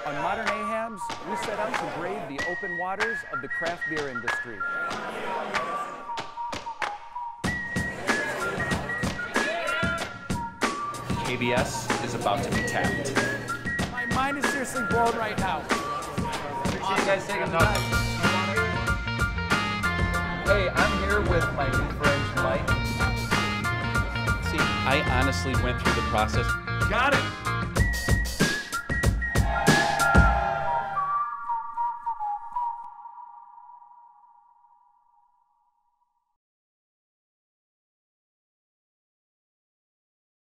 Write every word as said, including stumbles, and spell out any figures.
On Modern Ahabs, we set out to brave the open waters of the craft beer industry. K B S is about to be tapped. My mind is seriously blown right now. Appreciate you guys taking the time. Hey, I'm here with my new friend, Mike. See, I honestly went through the process. Got it!